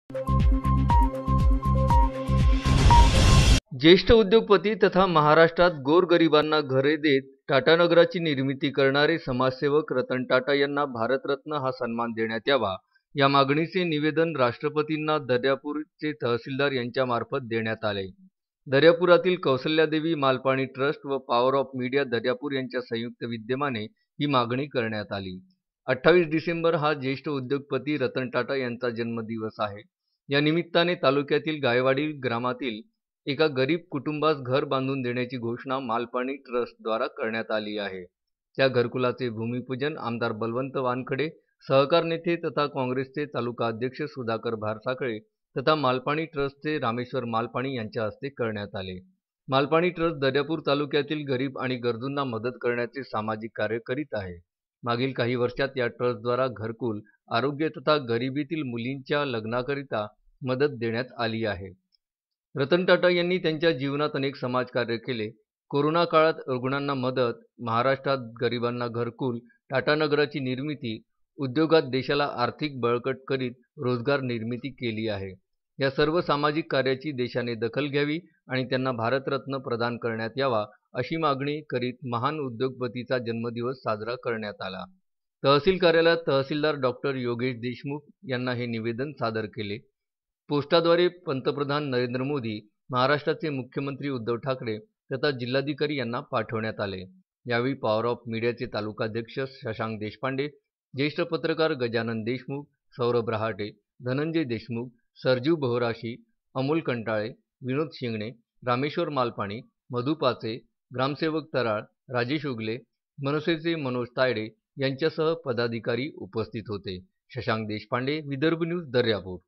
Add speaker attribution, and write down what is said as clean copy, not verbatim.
Speaker 1: ज्येष्ठ उद्योगपती तथा महाराष्ट्रात गोरगरिबांना घरे देत टाटानगराची निर्मिती करणारे समाजसेवक रतन टाटा यांना भारतरत्न हा सन्मान देण्यात यावा, या मागणीचे निवेदन राष्ट्रपतींना दर्यापूरचे तहसीलदार यांच्यामार्फत देण्यात आले. दर्यापुरातील कौसल्यादेवी मालपाणी ट्रस्ट व पॉवर ऑफ मीडिया दर्यापूर यांच्या संयुक्त विद्यमाने ही मागणी करण्यात आली. 28 डिसेंबर हा ज्येष्ठ उद्योगपती रतन टाटा यांचा जन्मदिवस आहे. या निमित्ताने तालुक्यातील गायवाडी ग्रामातील एका गरीब कुटुंबास घर बांधून देण्याची घोषणा मालपाणी ट्रस्टद्वारा करण्यात आली आहे. त्या घरकुलाचे भूमिपूजन आमदार बलवंत वानखडे, सहकार नेते तथा काँग्रेसचे तालुका अध्यक्ष सुधाकर भारसाखळे तथा मालपाणी ट्रस्टचे रामेश्वर मालपाणी यांच्या हस्ते करण्यात आले. मालपाणी ट्रस्ट दर्यापूर तालुक्यातील गरीब आणि गरजूंना मदत करण्याचे सामाजिक कार्य करीत आहे. मागील काही वर्षात या ट्रस्टद्वारा घरकुल, आरोग्य तथा गरिबीतील मुलींच्या लग्नाकरिता मदत देण्यात आली आहे. रतन टाटा यांनी त्यांच्या जीवनात अनेक समाजकार्य केले. कोरोना काळात रुग्णांना मदत, महाराष्ट्रात गरिबांना घरकुल, टाटानगराची निर्मिती, उद्योगात देशाला आर्थिक बळकट करीत रोजगार निर्मिती केली आहे. या सर्व सामाजिक कार्याची देशाने दखल घ्यावी आणि त्यांना भारतरत्न प्रदान करण्यात यावा, अशी मागणी करीत महान उद्योगपतीचा जन्मदिवस साजरा करण्यात आला. तहसील कार्यालयात तहसीलदार डॉक्टर योगेश देशमुख यांना हे निवेदन सादर केले. पोस्टाद्वारे पंतप्रधान नरेंद्र मोदी, महाराष्ट्राचे मुख्यमंत्री उद्धव ठाकरे तथा जिल्हाधिकारी यांना पाठवण्यात आले. यावेळी पॉवर ऑफ मीडियाचे तालुकाध्यक्ष शशांक देशपांडे, ज्येष्ठ पत्रकार गजानन देशमुख, सौरभ रहाटे, धनंजय देशमुख, सरजू बहोराशी, अमोल कंटाळे, विनोद शिंगणे, रामेश्वर मालपाणी, मधु पाचे, ग्रामसेवक तराळ, राजेश उगले, मनसेचे मनोज तायडे यांच्यासह पदाधिकारी उपस्थित होते. शशांक देशपांडे, विदर्भ न्यूज, दर्यापूर.